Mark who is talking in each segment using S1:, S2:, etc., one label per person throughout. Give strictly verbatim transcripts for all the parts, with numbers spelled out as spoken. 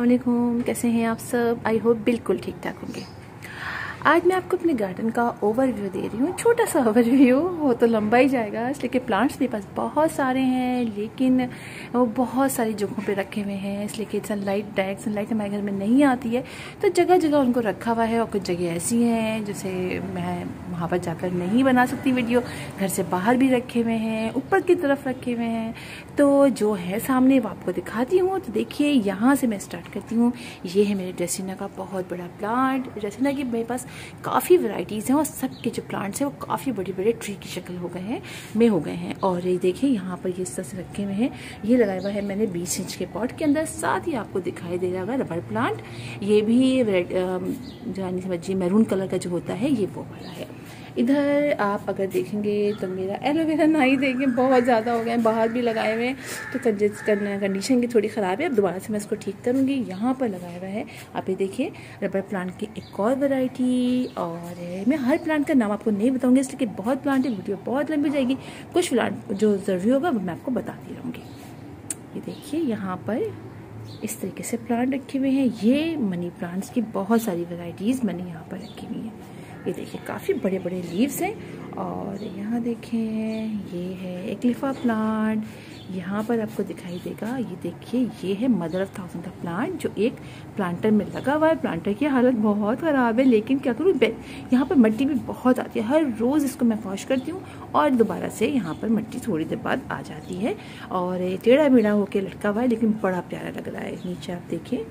S1: अस्सलामुअलैकुम, कैसे हैं आप सब। आई होप बिल्कुल ठीक ठाक होंगे। आज मैं आपको अपने गार्डन का ओवरव्यू दे रही हूँ, छोटा सा ओवरव्यू, वो तो लंबा ही जाएगा इसलिए कि प्लांट्स मेरे पास बहुत सारे हैं, लेकिन वो बहुत सारी जगहों पे रखे हुए हैं इसलिए कि सनलाइट डायरेक्ट सनलाइट हमारे घर में नहीं आती है, तो जगह जगह उनको रखा हुआ है। और कुछ जगह ऐसी हैं जैसे मैं वहाँ पर जाकर नहीं बना सकती वीडियो, घर से बाहर भी रखे हुए हैं, ऊपर की तरफ रखे हुए हैं। तो जो है सामने वो आपको दिखाती हूँ। तो देखिए यहाँ से मैं स्टार्ट करती हूँ। ये है मेरे ड्रेसिना का बहुत बड़ा प्लांट। ड्रेसिना की मेरे पास काफ़ी वैरायटीज़ हैं और सब के जो प्लांट्स हैं वो काफ़ी बड़े बड़े ट्री की शक्ल हो गए हैं में हो गए हैं। और ये देखिए यहाँ पर ये सस रखे हुए हैं, ये लगाया हुआ है मैंने बीस इंच के पॉट के अंदर। साथ ही आपको दिखाई दे रहा होगा रबर प्लांट, ये भी जानी समझिए मैरून कलर का जो होता है ये वो वाला है। इधर आप अगर देखेंगे तो मेरा एलोवेरा ना ही देखें, बहुत ज़्यादा हो गए हैं, बाहर भी लगाए हुए हैं, तो कंडीशन की थोड़ी ख़राब है। अब दोबारा से मैं इसको ठीक करूँगी। यहाँ पर लगाया हुआ है आप ये देखिए रबर प्लांट की एक और वैरायटी। और मैं हर प्लांट का नाम आपको नहीं बताऊँगी इसलिए कि बहुत प्लांट है, वीडियो बहुत लंबी जाएगी। कुछ प्लांट जो ज़रूरी होगा वो मैं आपको बताती रहूँगी। ये देखिए यहाँ पर इस तरीके से प्लांट रखे हुए हैं। ये मनी प्लांट्स की बहुत सारी वैरायटीज़ मैंने यहाँ पर रखी हुई हैं। ये देखिए काफ़ी बड़े बड़े लीव्स हैं। और यहाँ देखें ये है एक लिफा प्लांट, यहाँ पर आपको दिखाई देगा। ये देखिए ये है मदर ऑफ थाउजेंड का प्लांट जो एक प्लांटर में लगा हुआ है। प्लांटर की हालत बहुत ख़राब है, लेकिन क्या करूँ, यहाँ पर मिट्टी भी बहुत आती है। हर रोज़ इसको मैं वॉश करती हूँ और दोबारा से यहाँ पर मिट्टी थोड़ी देर बाद आ जाती है। और टेढ़ा मेढ़ा होकर लटका हुआ है, लेकिन बड़ा प्यारा लग रहा है। नीचे आप देखिए,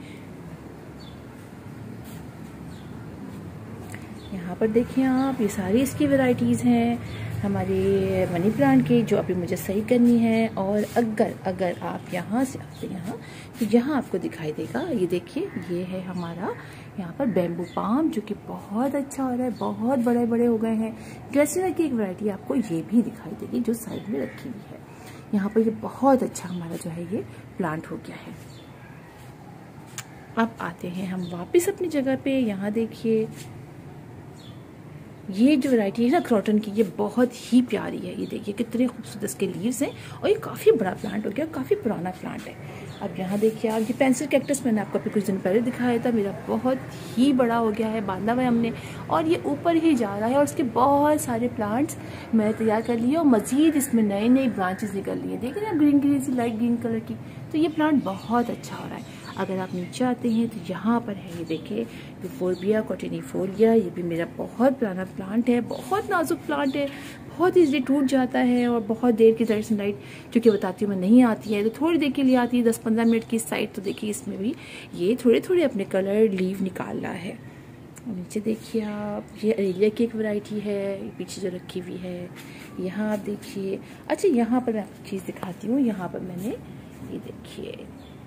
S1: यहाँ पर देखिए आप, ये सारी इसकी वैरायटीज़ हैं हमारे मनी प्लांट की जो अभी मुझे सही करनी है। और अगर अगर आप यहाँ से आते हैं यहाँ, तो यहाँ आपको दिखाई देगा, ये देखिए ये है हमारा यहाँ पर बैम्बू पाम जो कि बहुत अच्छा हो रहा है, बहुत बड़े बड़े हो गए हैं। ड्रेसिना की एक वैरायटी आपको ये भी दिखाई देगी जो साइड में रखी हुई है। यहाँ पर ये बहुत अच्छा हमारा जो है ये प्लांट हो गया है। अब आते हैं हम वापस अपनी जगह पे। यहाँ देखिए ये जो वैरायटी है ना क्रॉटन की, ये बहुत ही प्यारी है। ये देखिए कितने खूबसूरत इसके लीव्स हैं और ये काफ़ी बड़ा प्लांट हो गया, काफ़ी पुराना प्लांट है। अब यहाँ देखिए आप, ये पेंसिल कैक्टस मैंने आपको अभी कुछ दिन पहले दिखाया था, मेरा बहुत ही बड़ा हो गया है, बांधा हुआ है हमने, और ये ऊपर ही जा रहा है। और इसके बहुत सारे प्लांट्स मैंने तैयार कर लिए और मज़ीद इसमें नई नई ब्रांचेस निकल ली हैं। देख रहे हैं ग्रीन ग्रीन सी लाइट ग्रीन कलर की, तो ये प्लांट बहुत अच्छा हो रहा है। अगर आप नीचे आते हैं तो यहाँ पर है ये देखिए यूफोर्बिया कॉटिनिफोलिया, ये भी मेरा बहुत पुराना प्लांट है, बहुत नाजुक प्लांट है, बहुत ईजिली टूट जाता है और बहुत देर की डायरेक्ट सनलाइट जो कि बताती हूँ मैं नहीं आती है, तो थोड़ी देर के लिए आती है, दस पंद्रह मिनट की साइड। तो देखिए इसमें भी ये थोड़े थोड़े अपने कलर लीव निकाल रहा है। नीचे देखिए आप, ये अरेलिया की एक वैरायटी है पीछे जो रखी हुई है। यहाँ आप देखिए, अच्छा यहाँ पर मैं आपको चीज़ दिखाती हूँ। यहाँ पर मैंने ये देखिए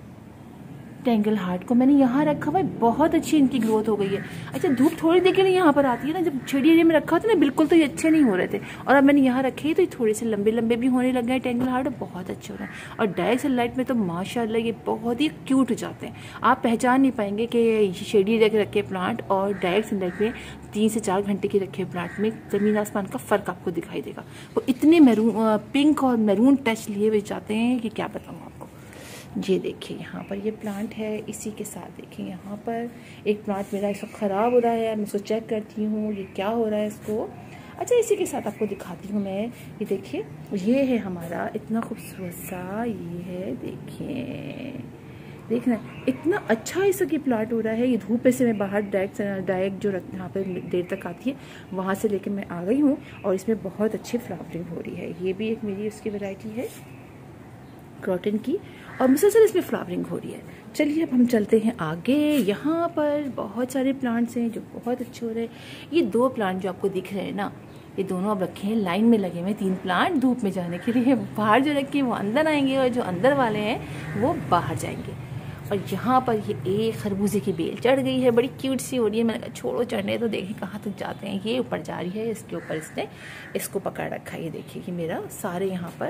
S1: टेंगल हार्ट को मैंने यहाँ रखा हुआ है, बहुत अच्छी इनकी ग्रोथ हो गई है। अच्छा धूप थोड़ी देर के लिए यहाँ पर आती है ना, जब छेड़ी एरिया में रखा था ना बिल्कुल तो ये अच्छे नहीं हो रहे थे, और अब मैंने यहाँ रखे हैं तो ये थोड़े से लंबे लंबे भी होने लग गए टेंगल हार्ट, बहुत अच्छे हो रहे हैं। और डायरेक्ट सनलाइट में तो माशाल्लाह ये बहुत ही क्यूट हो जाते हैं। आप पहचान नहीं पाएंगे कि शेडी एरिया के रखे प्लांट और डायरेक्ट सनलाइट में तीन से चार घंटे के रखे प्लांट में ज़मीन आसमान का फ़र्क आपको दिखाई देगा। वो इतने मैरून पिंक और मैरून टच लिए हुए जाते हैं कि क्या बताऊँ आपको। ये देखिए यहाँ पर ये प्लांट है, इसी के साथ देखिए यहाँ पर एक प्लांट मेरा इस वक्त ख़राब हो रहा है, मैं इसको चेक करती हूँ ये क्या हो रहा है इसको। अच्छा इसी के साथ आपको दिखाती हूँ मैं। ये देखिए ये है हमारा इतना खूबसूरत सा, ये है देखिए, देखना इतना अच्छा इसका प्लांट हो रहा है। ये धूप से मैं बाहर डायरेक्ट डायरेक्ट जो रख यहाँ पर देर तक आती है वहाँ से लेकर मैं आ गई हूँ और इसमें बहुत अच्छी फ्लावरिंग हो रही है। ये भी एक मेरी उसकी वैरायटी है क्रॉटन की और मुसलसल इसमें फ्लावरिंग हो रही है। चलिए अब हम चलते हैं आगे। यहाँ पर बहुत सारे प्लांट्स हैं जो बहुत अच्छे हो रहे हैं। ये दो प्लांट जो आपको दिख रहे हैं ना, ये दोनों अब रखे हैं लाइन में लगे हुए, तीन प्लांट धूप में जाने के लिए। बाहर जो रखे हैं वो अंदर आएंगे और जो अंदर वाले हैं वो बाहर जाएंगे। और यहाँ पर ये एक खरबूजे की बेल चढ़ गई है, बड़ी क्यूट सी हो रही है। मैंने कहा छोड़ो चढ़ने तो, देखें कहाँ तक जाते हैं। ये ऊपर जा रही है, इसके ऊपर इसने इसको पकड़ रखा है। ये देखिए कि मेरा सारे यहाँ पर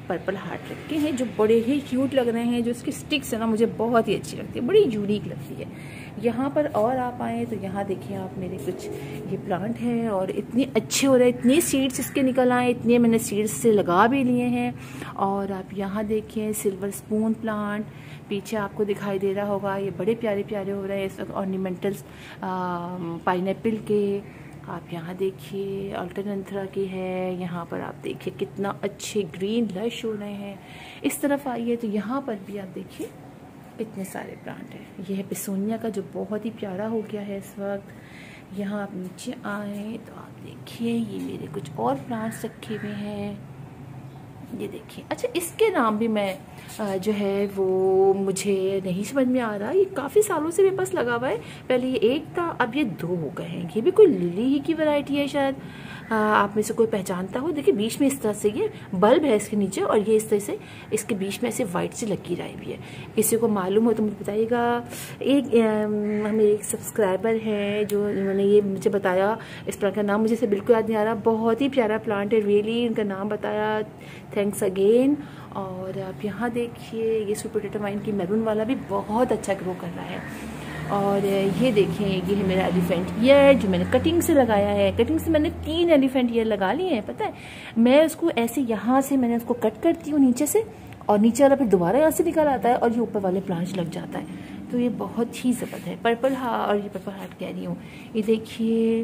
S1: पर्पल हार्ट रखे हैं जो बड़े ही क्यूट लग रहे हैं। जो इसकी स्टिक्स है ना मुझे बहुत ही अच्छी लगती है, बड़ी यूनिक लगती है। यहाँ पर और आप आएँ तो यहाँ देखिए आप मेरे कुछ ये प्लांट हैं और इतने अच्छे हो रहे हैं, इतने सीड्स इसके निकल आए, इतने मैंने सीड्स से लगा भी लिए हैं। और आप यहाँ देखिए सिल्वर स्पून प्लांट पीछे आपको दिखाई दे रहा होगा, ये बड़े प्यारे प्यारे हो रहे हैं इस वक्त ऑर्नामेंटल्स पाइनएप्पल के। आप यहाँ देखिए अल्टरनेंथरा की है, यहाँ पर आप देखिए कितना अच्छे ग्रीन लश हो रहे हैं। इस तरफ आइए तो यहाँ पर भी आप देखिए इतने सारे प्लांट हैं। ये है पिसोनिया का जो बहुत ही प्यारा हो गया है इस वक्त। यहाँ आप नीचे आए तो आप देखिए ये मेरे कुछ और प्लांट्स रखे हुए हैं, ये देखिए। अच्छा इसके नाम भी मैं जो है वो मुझे नहीं समझ में आ रहा, ये काफ़ी सालों से मेरे पास लगा हुआ है। पहले ये एक था, अब ये दो हो गए हैं। ये भी कोई लिली ही की वैरायटी है शायद, आप में से कोई पहचानता हो। देखिए बीच में इस तरह से ये बल्ब है इसके नीचे और ये इस तरह से इसके बीच में ऐसे वाइट से लकीर आई हुई है। किसी को मालूम हो तो मुझे बताइएगा। एक मेरे एक सब्सक्राइबर हैं जो उन्होंने ये मुझे बताया, इस प्लांट का नाम मुझे से बिल्कुल याद नहीं आ रहा, बहुत ही प्यारा प्लांट है रियली, इनका नाम बताया, थैंक्स अगेन। और आप यहाँ देखिए ये सुपर पोटैटो वाइन की मैरून वाला भी बहुत अच्छा ग्रो कर रहा है। और ये देखें ये है मेरा एलिफेंट ईयर जो मैंने कटिंग से लगाया है। कटिंग से मैंने तीन एलिफेंट ईयर लगा लिए हैं, पता है। मैं उसको ऐसे यहाँ से मैंने उसको कट करती हूँ नीचे से, और नीचे वाला फिर दोबारा यहाँ से निकल आता है और ये ऊपर वाले प्लांट्स लग जाता है। तो ये बहुत ही ज़बरदस्त है। पर्पल हार्ट, और ये पर्पल हार्ट कह रही हूँ, ये देखिए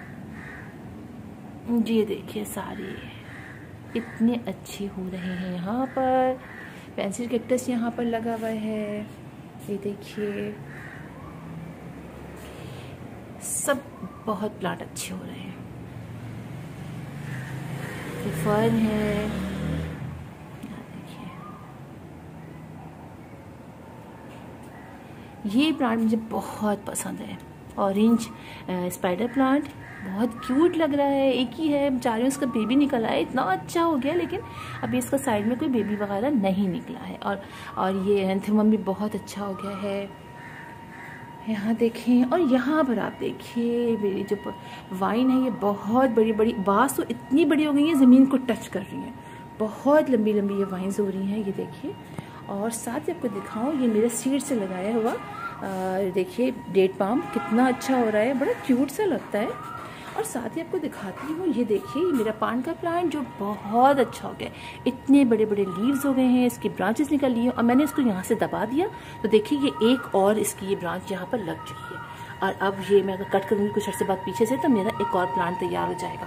S1: ये देखिए सारे इतने अच्छे हो रहे हैं। यहाँ पर पेंसिल कैक्टस यहाँ पर लगा हुआ है, ये देखिए सब बहुत प्लांट अच्छे हो रहे हैं। ये फर्न है, देखिए ये प्लांट मुझे बहुत पसंद है। ऑरेंज स्पाइडर प्लांट बहुत क्यूट लग रहा है, एक ही है, चाह रही हूँ इसका बेबी निकल आया, इतना अच्छा हो गया, लेकिन अभी इसका साइड में कोई बेबी वगैरह नहीं निकला है। और और ये एंथेमम भी बहुत अच्छा हो गया है। यहाँ देखें, और यहाँ पर आप देखिए मेरी जो वाइन है ये बहुत बड़ी बड़ी, बाँस तो इतनी बड़ी हो गई है ज़मीन को टच कर रही हैं, बहुत लंबी लंबी ये वाइन्स हो रही हैं, ये देखिए। और साथ ही आपको दिखाऊँ ये मेरा सीड से लगाया हुआ देखिए डेट पाम कितना अच्छा हो रहा है, बड़ा क्यूट सा लगता है। और साथ ही आपको दिखाती हूँ ये देखिए ये मेरा पान का प्लांट जो बहुत अच्छा हो गया, इतने बड़े बड़े लीव्स हो गए हैं, इसकी ब्रांचेस निकल ली हैं। और मैंने इसको यहाँ से दबा दिया तो देखिए ये एक और इसकी ये ब्रांच यहाँ पर लग चुकी है। और अब ये मैं अगर कट करूँगी कुछ अर्से बाद पीछे से तो मेरा एक और प्लांट तैयार हो जाएगा।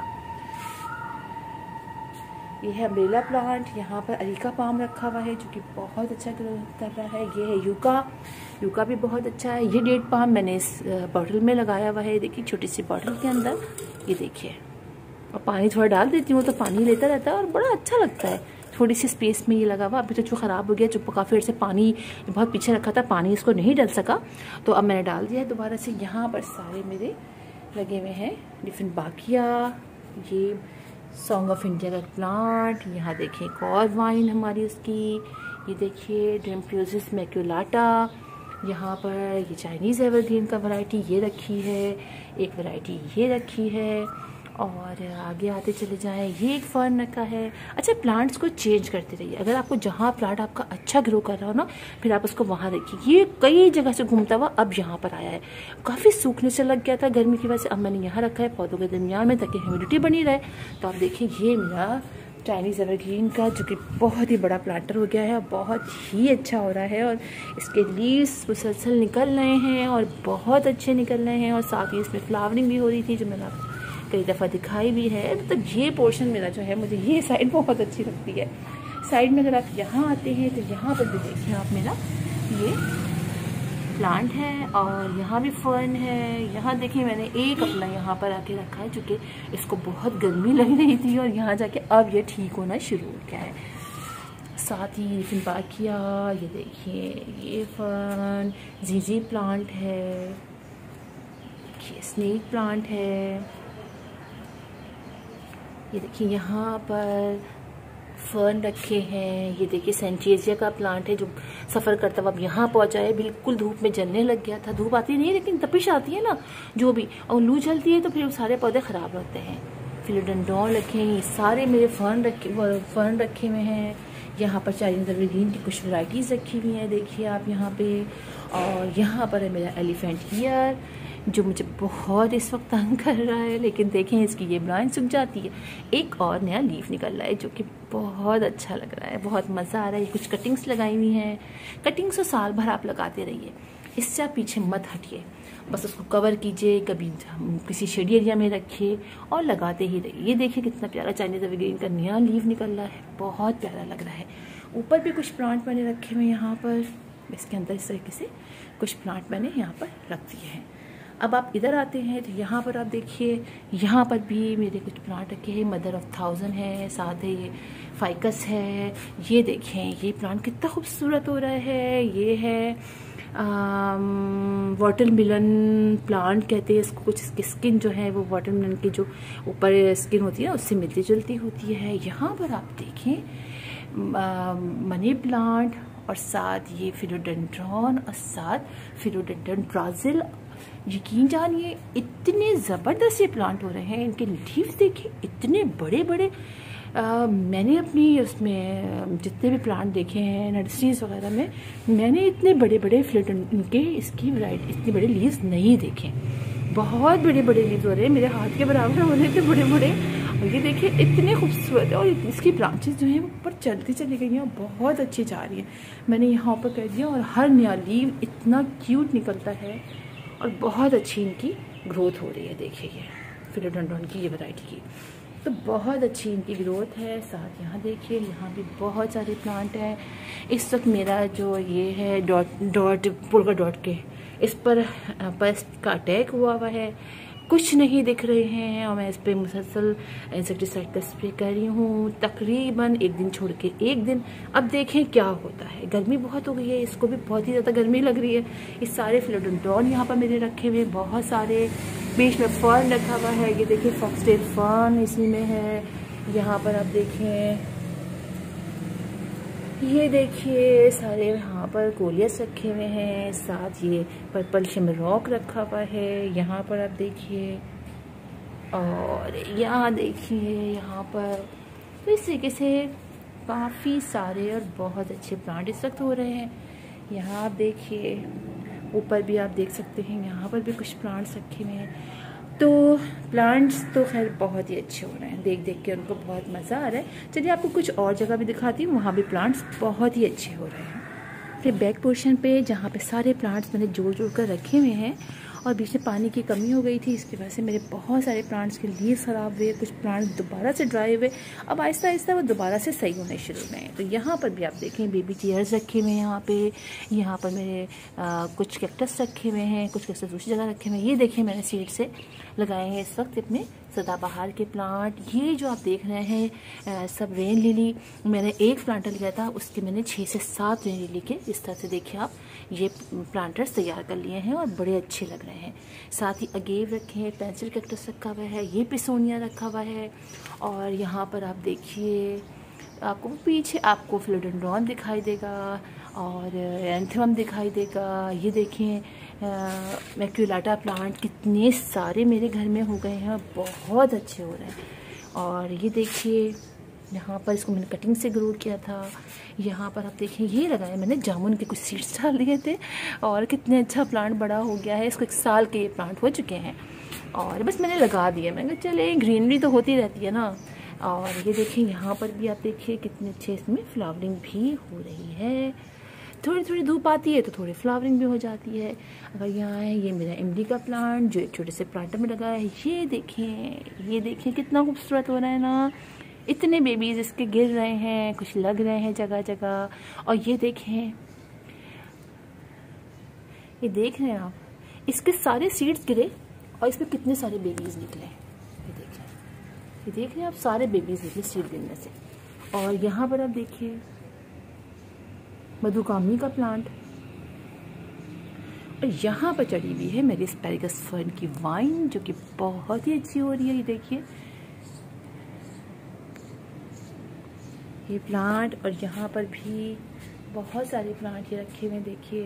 S1: ये है अम्ब्रेला प्लांट, यहाँ पर अरीका पाम रखा हुआ है जो कि बहुत अच्छा ग्रो कर रहा है। ये है यूका, यूका भी बहुत अच्छा है। ये डेट पाम मैंने इस बॉटल में लगाया हुआ है, देखिए छोटी सी बॉटल के अंदर, ये देखिए। और पानी थोड़ा डाल देती हूँ तो पानी लेता रहता है और बड़ा अच्छा लगता है। थोड़ी सी स्पेस में ये लगा हुआ, अभी तो जो ख़राब हो गया, जो काफ़ी देर से पानी बहुत पीछे रखा था, पानी इसको नहीं डल सका, तो अब मैंने डाल दिया है दोबारा से। यहाँ पर सारे मेरे लगे हुए हैं डिफरेंट बाकिया, ये सॉन्ग ऑफ इंडिया का प्लांट, यहाँ देखिए एक और वाइन हमारी उसकी, ये देखिए ड्रेम्प्योसिस मैक्यूलाटा, यहाँ पर ये चाइनीज़ एवरग्रीन का वैरायटी ये रखी है, एक वैरायटी ये रखी है। और आगे आते चले जाएं, ये एक फर्न रखा है। अच्छा प्लांट्स को चेंज करते रहिए, अगर आपको जहाँ प्लांट आपका अच्छा ग्रो कर रहा हो ना, फिर आप उसको वहाँ रखिए। ये कई जगह से घूमता हुआ अब यहाँ पर आया है, काफ़ी सूखने से लग गया था गर्मी की वजह से, अब मैंने यहाँ रखा है पौधों के दरमियान में ताकि ह्यूमिडिटी बनी रहे। तो आप देखिए ये मेरा चाइनीज़ एवरग्रीन का जो कि बहुत ही बड़ा प्लांटर हो गया है, बहुत ही अच्छा हो रहा है। और इसके लीव्स मुसलसल निकल रहे हैं और बहुत अच्छे निकल रहे हैं, और साथ ही इसमें फ्लावरिंग भी हो रही थी जो मैंने आपको कई दफ़ा दिखाई भी है। मतलब ये पोर्शन मेरा जो है, मुझे ये साइड बहुत अच्छी लगती है। साइड में अगर आप यहाँ आते हैं तो यहाँ पर भी देखिए आप मेरा ये प्लांट है, और यहाँ भी फर्न है। यहाँ देखिए मैंने एक अपना यहाँ पर आके रखा है क्योंकि इसको बहुत गर्मी लग रही थी, और यहाँ जाके अब ये ठीक होना शुरू हो गया है। साथ ही फिनपाकिया, ये देखिए ये फर्न, जीजी प्लांट है, देखिए स्नेक प्लांट है, ये देखिए यहाँ पर फर्न रखे हैं। ये देखिए सेंचेजिया का प्लांट है जो सफ़र करता हुआ अब यहाँ पहुँचा है, बिल्कुल धूप में जलने लग गया था। धूप आती नहीं लेकिन तपिश आती है ना जो भी, और लू चलती है तो फिर सारे पौधे ख़राब होते हैं। फिलोडेंड्रॉन रखे हैं, ये सारे मेरे फर्न रखे फर्न रखे हुए हैं। यहाँ पर चाइनीज एवरग्रीन की कुछ वैराइटीज़ रखी हुई हैं, देखिए आप यहाँ पे। और यहाँ पर है मेरा एलिफेंट ईयर जो मुझे बहुत इस वक्त तंग कर रहा है, लेकिन देखें इसकी ये ब्रांच सूख जाती है, एक और नया लीफ निकल रहा है जो कि बहुत अच्छा लग रहा है, बहुत मज़ा आ रहा है। कुछ कटिंग्स लगाई हुई हैं, कटिंग्स तो साल भर आप लगाते रहिए, इससे आप पीछे मत हटिए, बस उसको कवर कीजिए, कभी किसी शेडी एरिया में रखिए और लगाते ही रहिए। ये देखिए कितना प्यारा चाइनीज एवरग्रीन का नया लीफ निकल रहा है, बहुत प्यारा लग रहा है। ऊपर भी कुछ प्लांट मैंने रखे हुए यहाँ पर, इसके अंदर इस तरीके से कुछ प्लांट मैंने यहाँ पर रख दिए हैं। अब आप इधर आते हैं तो यहाँ पर आप देखिए, यहाँ पर भी मेरे कुछ प्लांट रखे हैं, मदर ऑफ थाउजेंड है, साथ है ये फाइकस है। ये देखें ये प्लांट कितना खूबसूरत हो रहा है। ये है वाटरमेलन प्लांट कहते हैं इसको, कुछ इसकी स्किन जो है वो वाटरमेलन की जो ऊपर स्किन होती है उससे मिलती जुलती होती है। यहाँ पर आप देखें मनी प्लांट और साथ ये फिलोडेंड्रॉन और साथ फिलोडेंड्रॉन ब्राज़िल। यकीन जानिए इतने ज़बरदस्त ये प्लांट हो रहे हैं, इनके लीव्स देखिए इतने बड़े बड़े। आ, मैंने अपनी उसमें जितने भी प्लांट देखे हैं नर्सरीज वगैरह में, मैंने इतने बड़े बड़े फिलोडेंड्रॉन के इसकी वैरायटी इतने बड़े लीव्स नहीं देखे। बहुत बड़े बड़े लीव्स हो रहे हैं, मेरे हाथ के बराबर हो रहे थे बड़े बड़े। और ये देखिए इतने खूबसूरत है, और इसकी ब्रांचेस जो हैं वो ऊपर चलती चली गई हैं और बहुत अच्छी जा रही है। मैंने यहाँ पर कर दिया और हर नया लीव इतना क्यूट निकलता है और बहुत अच्छी इनकी ग्रोथ हो रही है। देखिए ये फिलोडेंड्रॉन की ये वैरायटी की तो बहुत अच्छी इनकी ग्रोथ है। साथ यहाँ देखिए यहाँ भी बहुत सारे प्लांट हैं। इस वक्त मेरा जो ये है डॉट डॉट पोल्का डॉट के इस पर पेस्ट का अटैक हुआ हुआ है, कुछ नहीं दिख रहे हैं और मैं इस पर मुसलसल इंसेक्टिसाइड का स्प्रे कर रही हूँ, तकरीबन एक दिन छोड़ के एक दिन। अब देखें क्या होता है, गर्मी बहुत हो गई है, इसको भी बहुत ही ज़्यादा गर्मी लग रही है। इस सारे फिलोडेंड्रॉन यहाँ पर मेरे रखे हुए बहुत सारे, बीच में फर्न रखा हुआ है। ये देखिए फॉक्सटेल फर्न इसी में है। यहाँ पर आप देखें, ये देखिए सारे यहाँ पर कोलियस रखे हुए हैं, साथ ये पर्पल शिमरॉक रखा हुआ है। यहाँ पर आप देखिए, और यहाँ देखिए यहाँ पर तो इस तरीके से काफ़ी सारे और बहुत अच्छे प्लांट इस वक्त हो रहे हैं। यहाँ आप देखिए ऊपर भी आप देख सकते हैं, यहाँ पर भी कुछ प्लांट्स रखे हुए हैं। तो प्लांट्स तो खैर बहुत ही अच्छे हो रहे हैं, देख देख के उनको बहुत मज़ा आ रहा है। चलिए आपको कुछ और जगह भी दिखाती हूँ, वहाँ भी प्लांट्स बहुत ही अच्छे हो रहे हैं। फिर बैक पोर्शन पे जहाँ पे सारे प्लांट्स मैंने जोड़ जोड़ कर रखे हुए हैं और बीच में पानी की कमी हो गई थी, इसकी वजह से मेरे बहुत सारे प्लांट्स के लीव्स ख़राब हुए, कुछ प्लांट्स दोबारा से ड्राई हुए, अब आहिस्ता आहिस्ता वो दोबारा से सही होने शुरू हुए हैं। तो यहाँ पर भी आप देखें बेबी चेयर्स रखे हुए हैं, यहाँ पे यहाँ पर मेरे आ, कुछ कैक्टस रखे हुए हैं, कुछ कैक्टस दूसरी जगह रखे हुए हैं। ये देखें मैंने सीड से लगाए हैं इस वक्त अपने सदाबहार के प्लांट। ये जो आप देख रहे हैं आ, सब रेन लिली, मैंने एक प्लांटर लिया था, उसके मैंने छः से सात रेन लिली के इस तरह से देखिए आप ये प्लांटर्स तैयार कर लिए हैं और बड़े अच्छे लग रहे हैं। साथ ही अगेव रखे हैं, पेंसिल कैक्टस रखा हुआ है, ये पिसोनिया रखा हुआ है। और यहाँ पर आप देखिए आपको पीछे आपको फिलोडेंड्रॉन दिखाई देगा और एंथेमम दिखाई देगा। ये देखें मैक्यूलाटा प्लांट कितने सारे मेरे घर में हो गए हैं, बहुत अच्छे हो रहे हैं। और ये देखिए यहाँ पर इसको मैंने कटिंग से ग्रो किया था। यहाँ पर आप देखिए ये लगाए मैंने जामुन के कुछ सीड्स डाल दिए थे और कितने अच्छा प्लांट बड़ा हो गया है। इसको एक साल के ये प्लांट हो चुके हैं और बस मैंने लगा दिया, मैंने कहा चले ग्रीनरी तो होती रहती है ना। और ये देखिए यहाँ पर भी आप देखिए कितने अच्छे इसमें फ्लावरिंग भी हो रही है। थोड़ी थोड़ी धूप आती है तो थोड़ी फ्लावरिंग भी हो जाती है। अगर यहाँ है ये मेरा इमली का प्लांट जो एक छोटे से प्लांटर में लगा है, ये देखें ये देखें कितना खूबसूरत हो रहा है ना। इतने बेबीज इसके गिर रहे हैं, कुछ लग रहे हैं जगह जगह। और ये देखें, ये देख रहे हैं आप, इसके सारे सीड्स गिरे और इसमें कितने सारे बेबीज निकले। ये देख रहे हैं, ये देख रहे हैं आप, सारे बेबीज निकले सीड गिरने से। और यहाँ पर आप देखिए मधुकामनी का प्लांट, और यहाँ पर चढ़ी हुई है मेरी एस्पैरागस फर्न की वाइन जो कि बहुत ही अच्छी हो रही है। ये देखिए ये प्लांट, और यहाँ पर भी बहुत सारे प्लांट ये रखे हुए देखिए।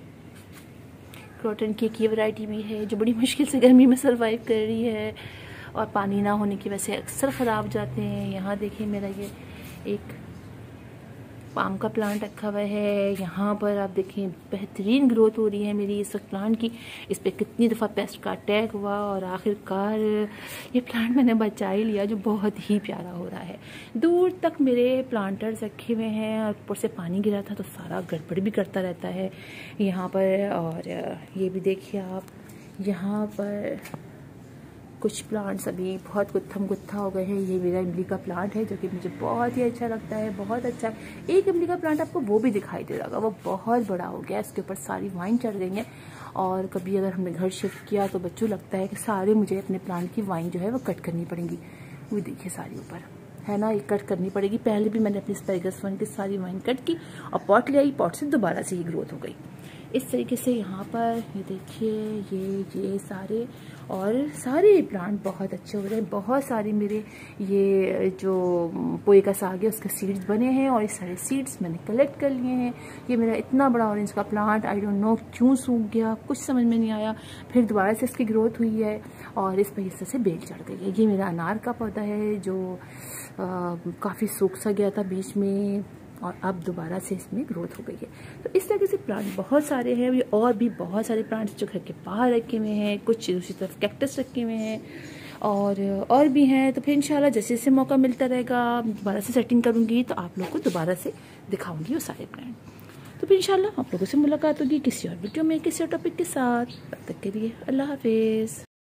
S1: क्रॉटन केक की वैरायटी भी है जो बड़ी मुश्किल से गर्मी में सर्वाइव कर रही है। और पानी ना होने की वजह से अक्सर ख़राब हो जाते हैं। यहाँ देखिए मेरा ये एक पाम का प्लांट रखा हुआ है। यहाँ पर आप देखें बेहतरीन ग्रोथ हो रही है मेरी इस प्लांट की। इस पर कितनी दफ़ा पेस्ट का अटैक हुआ और आखिरकार ये प्लांट मैंने बचा ही लिया, जो बहुत ही प्यारा हो रहा है। दूर तक मेरे प्लांटर्स रखे हुए हैं और ऊपर से पानी गिरा था तो सारा गड़बड़ भी करता रहता है यहाँ पर। और ये भी देखिए आप, यहाँ पर कुछ प्लांट्स अभी बहुत गुत्थम गुत्था हो गए हैं। ये मेरा इमली का प्लांट है जो कि मुझे बहुत ही अच्छा लगता है, बहुत अच्छा है। एक इमली का प्लांट आपको वो भी दिखाई दे रहा होगा, वो बहुत बड़ा हो गया, इसके ऊपर सारी वाइन चढ़ गई है। और कभी अगर हमने घर शिफ्ट किया तो बच्चों लगता है कि सारे मुझे अपने प्लांट की वाइन जो है वो कट करनी पड़ेगी। वो देखिए सारी ऊपर है ना, ये कट करनी पड़ेगी। पहले भी मैंने अपनी एस्पैरेगस वन की सारी वाइन कट की और पॉट ले आई, पॉट से दोबारा से ही ग्रोथ हो गई। इस तरीके से यहाँ पर ये देखिए ये ये सारे और सारे प्लांट बहुत अच्छे हो रहे हैं। बहुत सारी मेरे ये जो पोए का साग है उसके सीड्स बने हैं और ये सारे सीड्स मैंने कलेक्ट कर लिए हैं। ये मेरा इतना बड़ा ऑरेंज का प्लांट आई डोंट नो क्यों सूख गया, कुछ समझ में नहीं आया। फिर दोबारा से इसकी ग्रोथ हुई है और इस पर इस तरह से बेल चढ़ गई है। ये मेरा अनार का पौधा है जो काफ़ी सूख सा गया था बीच में और अब दोबारा से इसमें ग्रोथ हो गई है। तो इस तरह से प्लांट बहुत सारे हैं। ये और भी बहुत सारे प्लांट्स जो घर के बाहर रखे हुए हैं, कुछ दूसरी तरफ कैक्टस रखे हुए हैं और और भी हैं। तो फिर इंशाल्लाह जैसे जैसे मौका मिलता रहेगा दोबारा से सेटिंग करूँगी तो आप लोग को दोबारा से दिखाऊंगी वो सारे प्लांट। तो फिर इंशाल्लाह आप लोगों से मुलाकात होगी किसी और वीडियो में किसी और टॉपिक के साथ। तब तक के लिए अल्लाह हाफिज़।